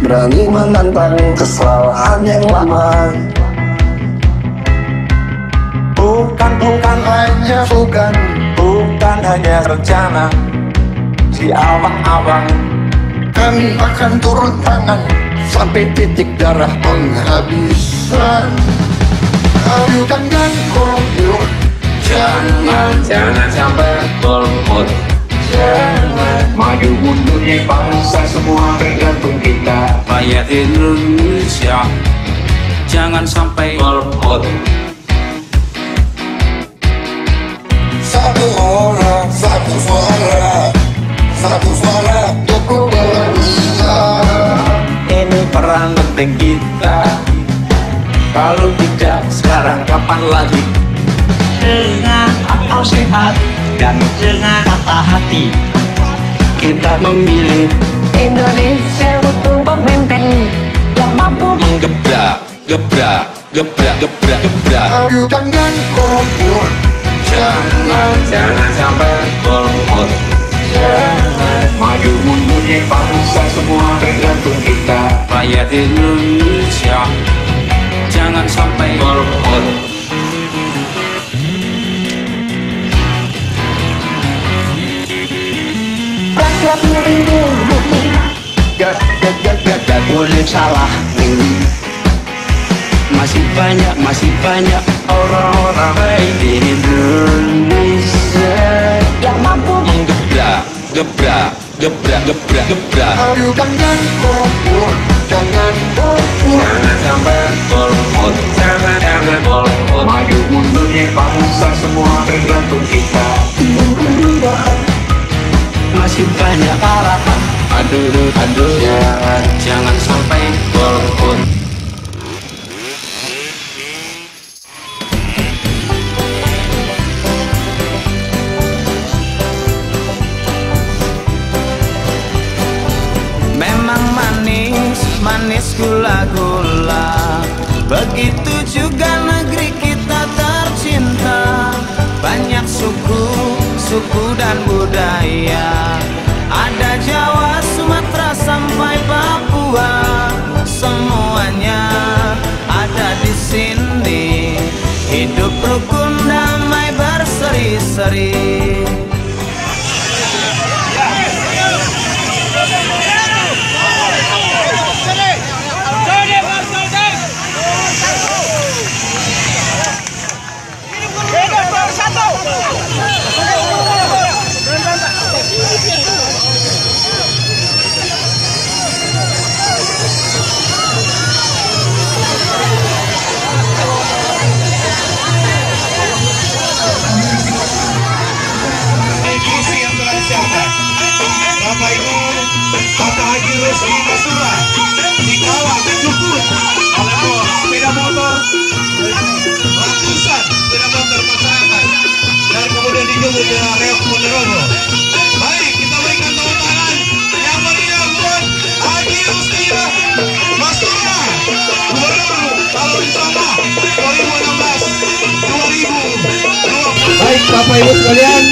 berani menantang kesalahan yang lama. Bukan hanya rencana si abang-abang. Kami akan turun tangan sampai titik darah penghabisan. Ayo jangan golput, jangan sampai golput. Jangan maju mundurnya bangsa, semua tergantung kita. Rakyat Indonesia, jangan sampai golput. Satu orang, satu suara, satu suara untuk Indonesia. Ini peran penting kita. Kalau tidak sekarang kapan lagi? Dengan akal sehat dan dengan patah hati, kita memilih Indonesia butuh pemimpin yang mampu menggebrak. Ayo jangan golput, jangan sampai golput. Jangan maju mundurnya bangsa, semua tergantung kita. Rakyat Indonesia, jangan sampai golput. rakyat melindungi. Gak boleh salah. Masih banyak orang-orang baik di Indonesia Yang mampu menggebrak. Ayo jangan golput, jangan sampai golput. Jangan golput. Maju mundurnya bangsa, semua tergantung kita. Masih banyak harapan. Aduh, jangan sampai golput. Memang manis gula-gula, begitu juga negeri kita tercinta. Banyak suku dan budaya, ada Jawa, Sumatera sampai Papua. Semuanya ada di sini, hidup rukun damai berseri-seri. Bapak Ibu, Bapak Haji Rusdi Mastura dikawal dijemput oleh sepeda motor, ratusan sepeda motor masyarakat, dan kemudian dijemput dengan reok Ponorogo. Baik, kita berikan tepuk tangan yang meriah buat Haji Rusdi Mastura, Gubernur Kalau Insama 2016-2020. Baik Bapak Ibu sekalian,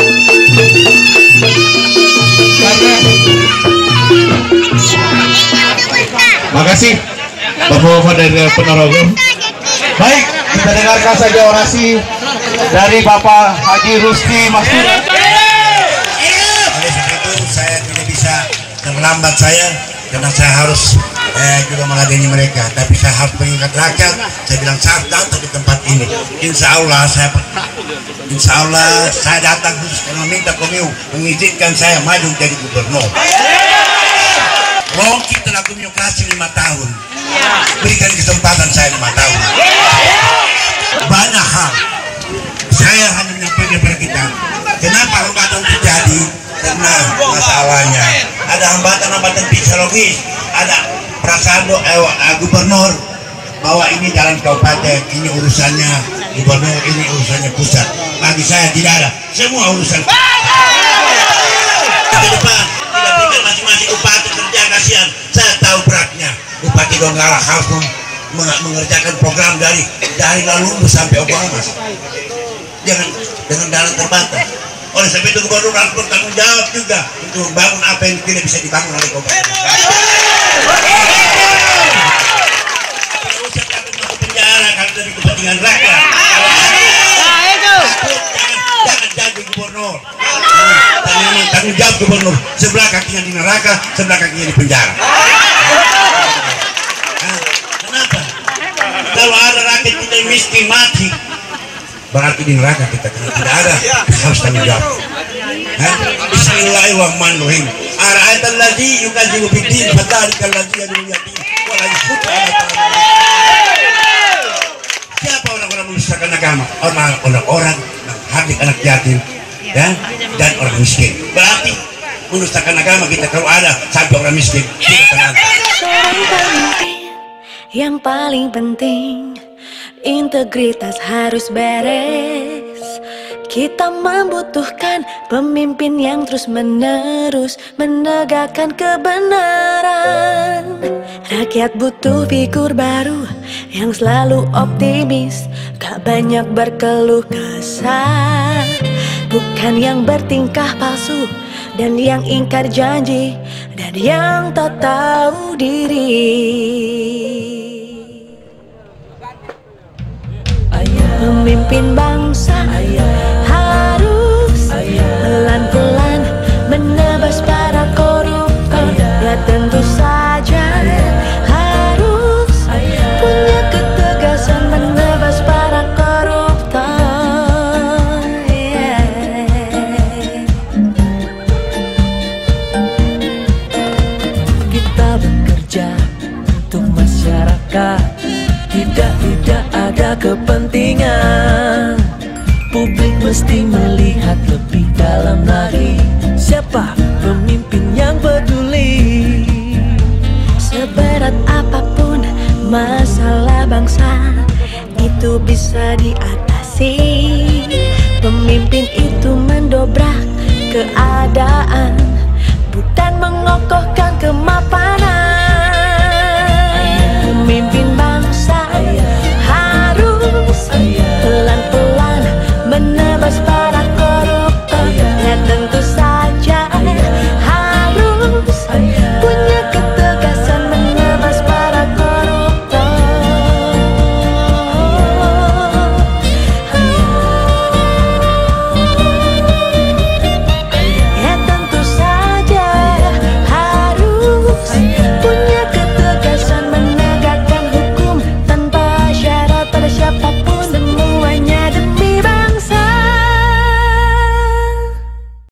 makasih Bapak-bapak dari Ponorogo. Baik, kita dengarkan saja orasi dari Bapak Haji Rusdi Mastura. Oleh sebab itu saya tidak bisa terlambat karena saya harus juga meladeni mereka, tapi saya harus mengingat rakyat. Saya bilang saya datang di tempat ini. Insya Allah saya datang khusus karena minta Komiu mengizinkan saya maju jadi gubernur. Wong kita laku demokrasi 5 tahun, berikan kesempatan saya 5 tahun. Banyak hal saya hanya menyampaikan kepada kita. Kenapa hambatan terjadi? Karena masalahnya ada hambatan fisiologis, ada perasaan gubernur bahwa ini jalan kabupaten, ini urusannya gubernur, ini urusannya pusat. Bagi saya tidak ada, semua urusan ke depan. Tidak berikan masing-masing bupati kerja, kasihan. Saya tahu beratnya Bupati Donggala harus mengerjakan program dari Lalumbu sampai Obama dengan jalan terbatas. Oleh sebab itu gubernur harus bertanggung jawab juga untuk membangun apa yang tidak bisa dibangun oleh gubernur. gubernur, sebelah kakinya di neraka, sebelah kakinya di penjara. Kenapa? Kalau ada rakyat kita yang miskin mati, berarti di neraka kita. Kalau tidak ada, harus tanggung jawab. Bismillahirrahmanirrahim. Ara'aital ladzi yukadzibu biddin fadzalikal ladzi yad'ul yatim wa la yahuddu 'ala ta'am. Siapa orang-orang menyusahkan agama? Orang-orang menghardik anak yatim, ya, dan orang miskin. Berarti menyusahkan agama kita kalau ada sampai orang miskin kita tenang. Yang paling penting, integritas harus beres. Kita membutuhkan pemimpin yang terus-menerus menegakkan kebenaran. Rakyat butuh figur baru yang selalu optimis, gak banyak berkeluh kesah. Bukan yang bertingkah palsu dan yang ingkar janji dan yang tak tahu diri. Pemimpin bangsa harus pelan-pelan menebas para koruptor. Ya tentu saja harus punya ketegasan menebas para koruptor. Kita bekerja untuk masyarakat, tidak ada kepentingan. Publik mesti melihat lebih dalam lagi, siapa pemimpin yang peduli. Seberat apapun masalah bangsa, itu bisa diatasi. Pemimpin itu mendobrak keadaan, bukan mengokohkan kemapanan. Pemimpin